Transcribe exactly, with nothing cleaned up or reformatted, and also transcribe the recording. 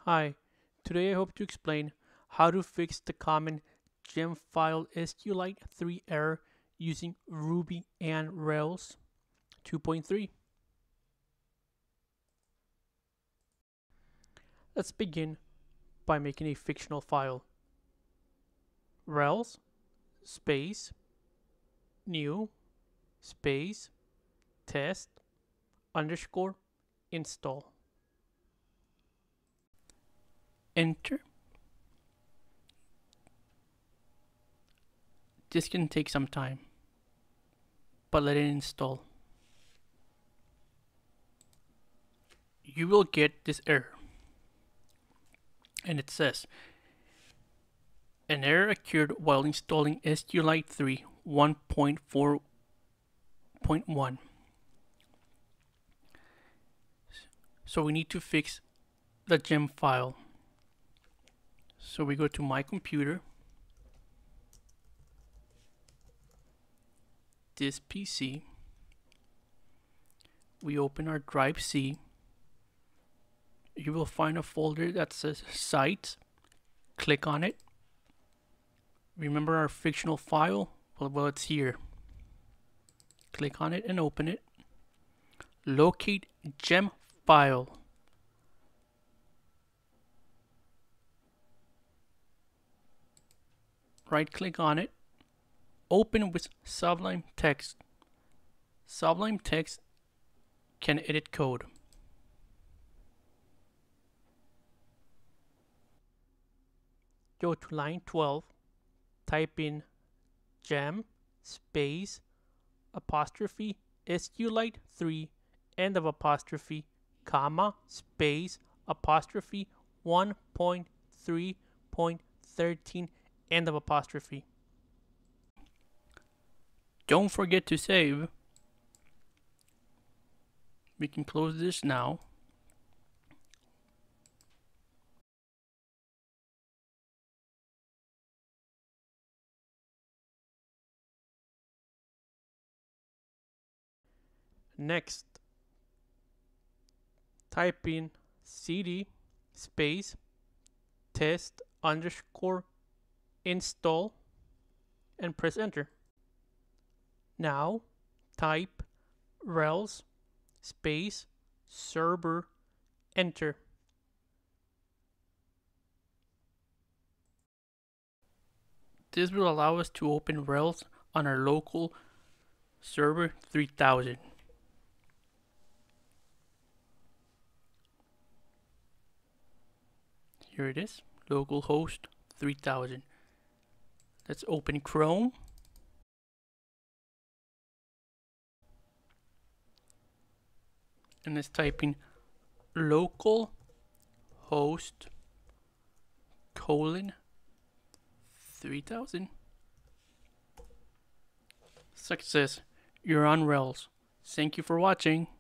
Hi, today I hope to explain how to fix the common Gemfile Sqlite three error using Ruby and Rails two point three. Let's begin by making a fictional file. Rails space new space test underscore install. Enter. This can take some time, but let it install. You will get this error, and it says an error occurred while installing Sqlite three one point four point one. So we need to fix the gem file. So we go to my computer, this P C, we open our drive C. You will find a folder that says sites. Click on it. Remember our fictional file? Well, well, it's here. Click on it and open it. Locate gem file. Right click on it. Open with Sublime Text. Sublime Text can edit code. Go to line twelve, type in gem space apostrophe Sqlite three end of apostrophe comma space apostrophe one point three point thirteen end of apostrophe. Don't forget to save. We can close this now. Next, type in cd space test underscore install and press enter. Now type Rails space server enter. This will allow us to open Rails on our local server three thousand. Here it is, localhost three thousand. Let's open Chrome. And let's type in localhost colon three thousand. Success, you're on Rails. Thank you for watching.